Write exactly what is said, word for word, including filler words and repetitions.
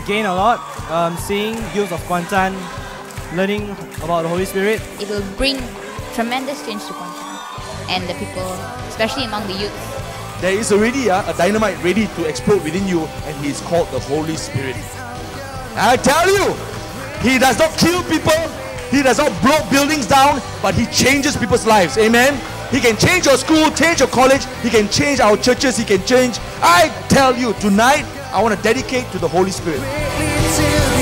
gain a lot um, seeing youth of Kuantan learning about the Holy Spirit. It will bring tremendous change to Kuantan and the people, especially among the youth. There is already uh, a dynamite ready to explode within you, and he is called the Holy Spirit. I tell you, he does not kill people, he does not blow buildings down, but he changes people's lives. Amen. He can change your school, change your college, he can change our churches, he can change. I tell you, tonight I want to dedicate to the Holy Spirit.